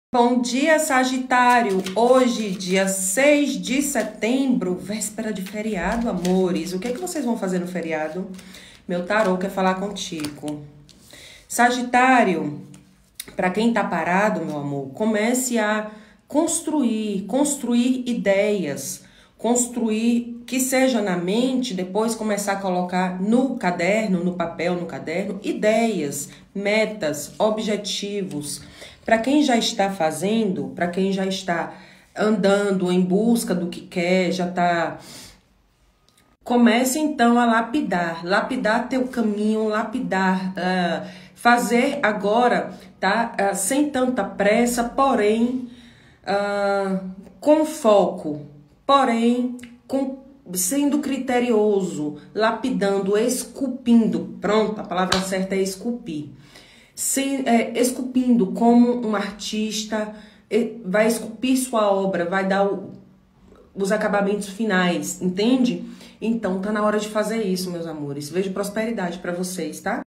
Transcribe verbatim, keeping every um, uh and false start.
Bom dia, Sagitário! Hoje, dia seis de setembro, véspera de feriado, amores. O que é que vocês vão fazer no feriado? Meu tarô quer falar contigo. Sagitário, para quem tá parado, meu amor, comece a construir, construir ideias, construir que seja na mente, depois começar a colocar no caderno, no papel, no caderno, ideias, metas, objetivos. Para quem já está fazendo, para quem já está andando em busca do que quer, já está... Comece então a lapidar, lapidar teu caminho, lapidar, uh, fazer agora, tá? Uh, sem tanta pressa, porém, uh, com foco, porém, com, sendo criterioso, lapidando, esculpindo. Pronto, a palavra certa é esculpir. Se, é, esculpindo como um artista, vai esculpir sua obra, vai dar o, os acabamentos finais, entende? Então tá na hora de fazer isso, meus amores. Vejo prosperidade para vocês, tá?